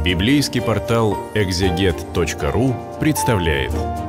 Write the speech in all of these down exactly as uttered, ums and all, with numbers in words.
Библейский портал экзегет точка ру представляет.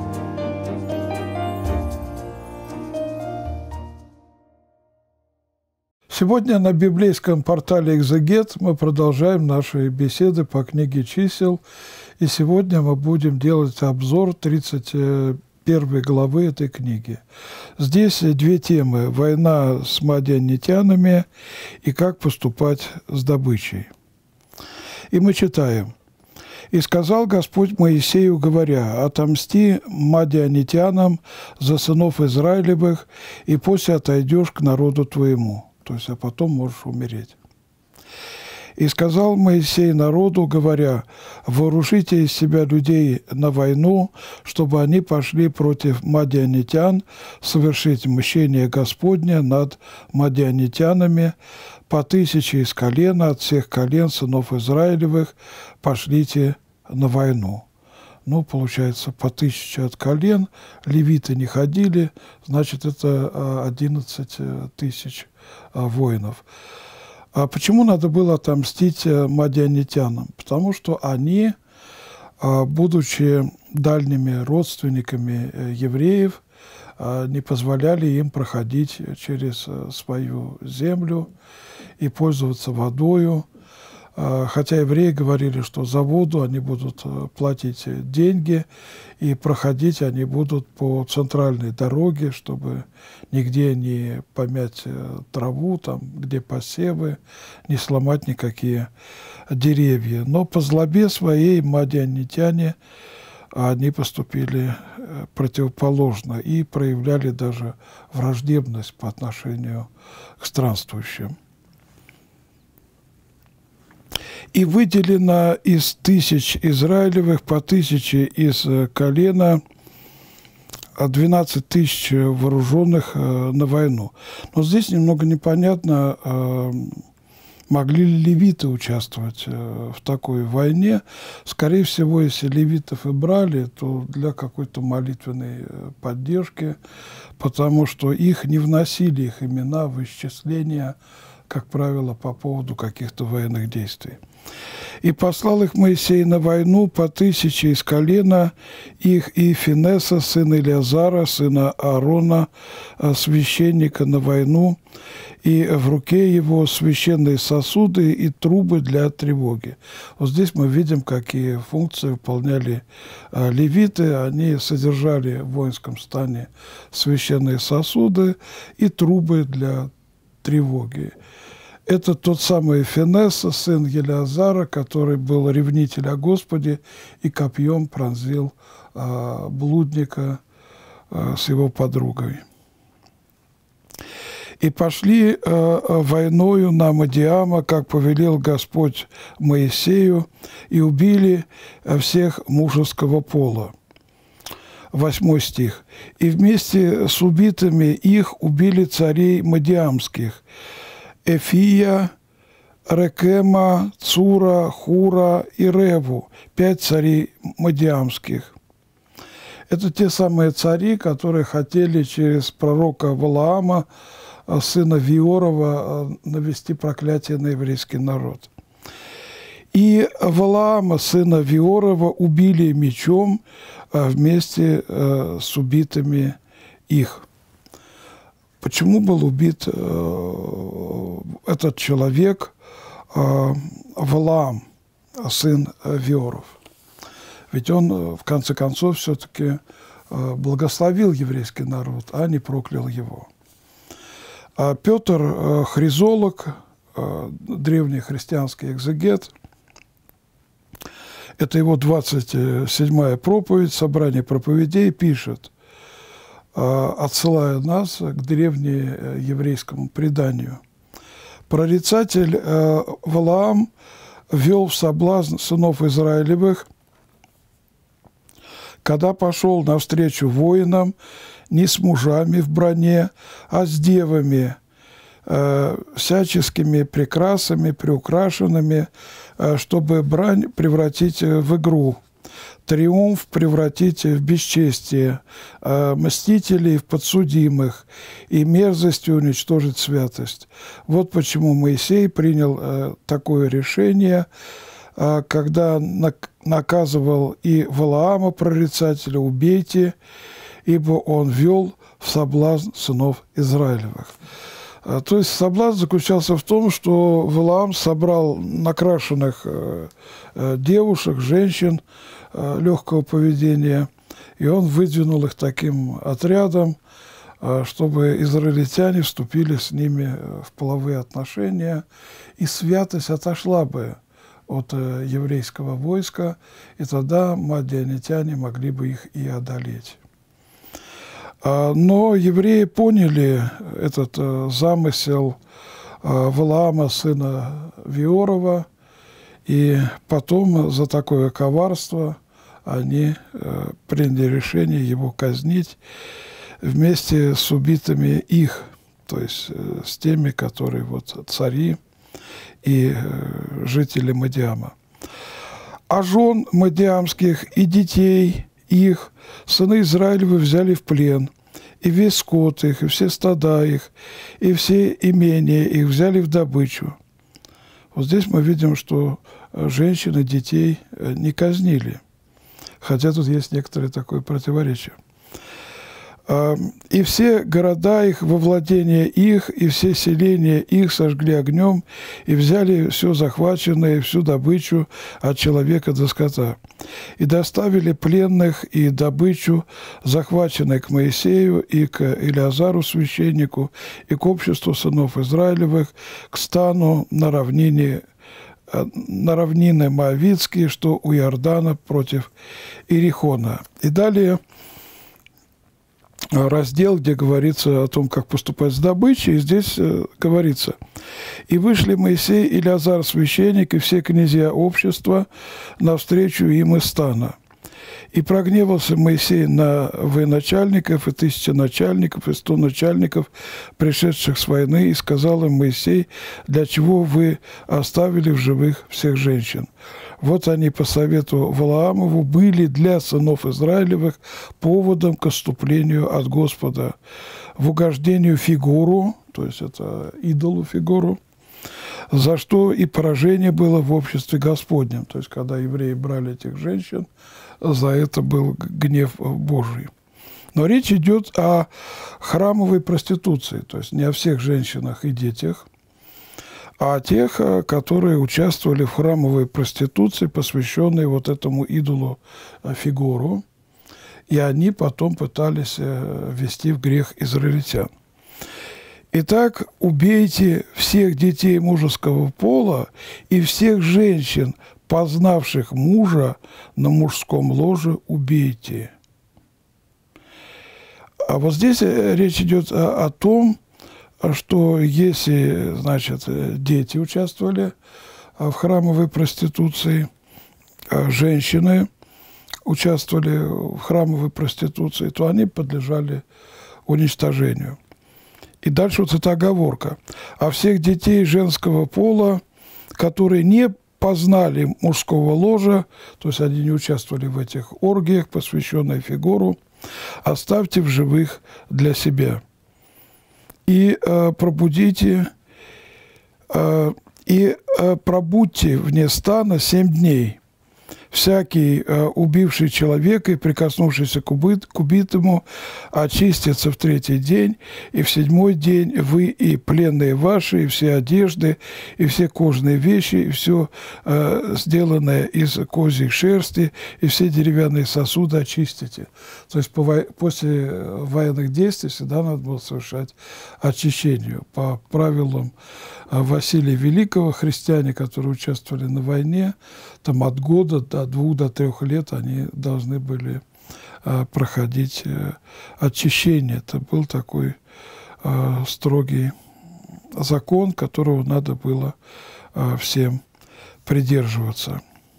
Сегодня на библейском портале «Экзегет» мы продолжаем наши беседы по книге «Чисел». И сегодня мы будем делать обзор тридцать первой главы этой книги. Здесь две темы – война с мадианитянами и как поступать с добычей. И мы читаем. «И сказал Господь Моисею, говоря, отомсти мадианитянам за сынов Израилевых, и после отойдешь к народу твоему». То есть, а потом можешь умереть. «И сказал Моисей народу, говоря, вооружите из себя людей на войну, чтобы они пошли против мадианитян, совершить мщение Господне над мадианитянами, по тысяче из колена, от всех колен сынов Израилевых, пошлите на войну». Ну, получается, по тысяче от колен, левиты не ходили, значит, это одиннадцать тысяч воинов. А почему надо было отомстить мадианитянам? Потому что они, будучи дальними родственниками евреев, не позволяли им проходить через свою землю и пользоваться водою. Хотя евреи говорили, что за воду они будут платить деньги, и проходить они будут по центральной дороге, чтобы нигде не помять траву, там, где посевы, не сломать никакие деревья. Но по злобе своей мадианитяне, они поступили противоположно и проявляли даже враждебность по отношению к странствующим. «И выделено из тысяч Израилевых по тысяче из колена двенадцать тысяч вооруженных на войну». Но здесь немного непонятно, могли ли левиты участвовать в такой войне. Скорее всего, если левитов и брали, то для какой-то молитвенной поддержки, потому что их не вносили, их имена в исчисления, как правило, по поводу каких-то военных действий. «И послал их Моисей на войну по тысяче из колена их, и Финеса, сына Илиазара, сына Аарона, священника, на войну, и в руке его священные сосуды и трубы для тревоги». Вот здесь мы видим, какие функции выполняли левиты. Они содержали в воинском стане священные сосуды и трубы для тревоги. Это тот самый Финеса, сын Елиазара, который был ревнитель о Господе и копьем пронзил а, блудника а, с его подругой. «И пошли а, войною на Мадиама, как повелел Господь Моисею, и убили всех мужеского пола». Восьмой стих. «И вместе с убитыми их убили царей мадиамских, Эфия, Рекема, Цура, Хура и Реву, пять царей мадиамских». Это те самые цари, которые хотели через пророка Валаама, сына Виорова, навести проклятие на еврейский народ. «И Валаама, сына Виорова, убили мечом вместе с убитыми их». Почему был убит э, этот человек, э, Валаам, сын Виоров? Ведь он, в конце концов, все-таки э, благословил еврейский народ, а не проклял его. А Петр э, Хризолог, э, древний христианский экзегет, это его двадцать седьмая проповедь, собрание проповедей, пишет, отсылая нас к древнееврейскому преданию. «Прорицатель Валаам вел в соблазн сынов Израилевых, когда пошел навстречу воинам не с мужами в броне, а с девами, всяческими прекрасами, приукрашенными, чтобы брань превратить в игру, триумф превратить в бесчестие, мстителей в подсудимых и мерзостью уничтожить святость». Вот почему Моисей принял такое решение когда наказывал и Валаама, прорицателя, убейте, ибо он вел в соблазн сынов Израилевых. То есть соблазн заключался в том, что Валаам собрал накрашенных девушек, женщин легкого поведения, и он выдвинул их таким отрядом, чтобы израильтяне вступили с ними в половые отношения, и святость отошла бы от еврейского войска, и тогда мадианитяне могли бы их и одолеть. Но евреи поняли этот замысел Валаама, сына Виорова, и потом за такое коварство они приняли решение его казнить вместе с убитыми их, то есть с теми, которые вот цари и жители Мадиама. А жен мадиамских и детей их сыны Израилевы взяли в плен, и весь скот их, и все стада их, и все имения их взяли в добычу. Вот здесь мы видим, что женщин и детей не казнили, хотя тут есть некоторое такое противоречие. И все города их, во владение их, и все селения их сожгли огнем, и взяли все захваченное, всю добычу от человека до скота. И доставили пленных и добычу, захваченной к Моисею и к Илиазару священнику, и к обществу сынов Израилевых, к стану на равнине, на равнины Моавитские, что у Иордана против Иерихона. И далее раздел, где говорится о том, как поступать с добычей, и здесь э, говорится: «И вышли Моисей и Илиазар священник, и все князья общества навстречу им из стана. И прогневался Моисей на военачальников, и тысячи начальников, и сто начальников, пришедших с войны, и сказал им Моисей: для чего вы оставили в живых всех женщин? Вот они по совету Валаамову были для сынов Израилевых поводом к отступлению от Господа, в угождению фигуру, то есть это идолу фигуру, за что и поражение было в обществе Господнем». То есть когда евреи брали этих женщин, за это был гнев Божий. Но речь идет о храмовой проституции, то есть не о всех женщинах и детях, а о тех, которые участвовали в храмовой проституции, посвященной вот этому идолу фигуру, и они потом пытались ввести в грех израильтян. «Итак, убейте всех детей мужеского пола и всех женщин, познавших мужа на мужском ложе, убейте». А вот здесь речь идет о, о том, что если, значит, дети участвовали в храмовой проституции, женщины участвовали в храмовой проституции, то они подлежали уничтожению. И дальше вот эта оговорка: «А всех детей женского пола, которые не познали мужского ложа», то есть они не участвовали в этих оргиях, посвященной фигуру, «оставьте в живых для себя. И э, пробудите, э, и э, пробудьте вне стана семь дней. Всякий, э, убивший человека и прикоснувшийся к, убыт, к убитому, очистится в третий день, и в седьмой день вы и пленные ваши, и все одежды, и все кожные вещи, и все э, сделанное из козьей шерсти, и все деревянные сосуды очистите». То есть по, после военных действий всегда надо было совершать очищение. По правилам Василия Великого, христиане, которые участвовали на войне, там от года до двух до трех лет они должны были а, проходить а, очищение. Это был такой а, строгий закон, которого надо было а, всем придерживаться.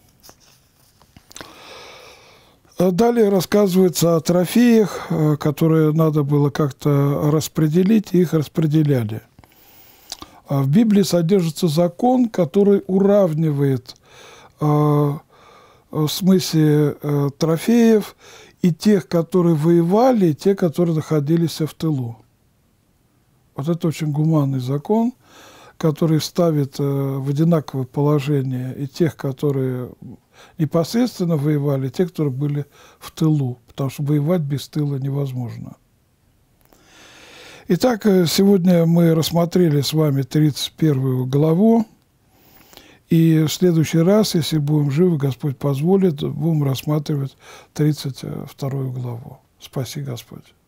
Далее рассказывается о трофеях, которые надо было как-то распределить, и их распределяли. В Библии содержится закон, который уравнивает в смысле трофеев и тех, которые воевали, и те, которые находились в тылу. Вот это очень гуманный закон, который ставит в одинаковое положение и тех, которые непосредственно воевали, и тех, которые были в тылу, потому что воевать без тыла невозможно. Итак, сегодня мы рассмотрели с вами тридцать первую главу, и в следующий раз, если будем живы, Господь позволит, будем рассматривать тридцать вторую главу. Спаси Господь.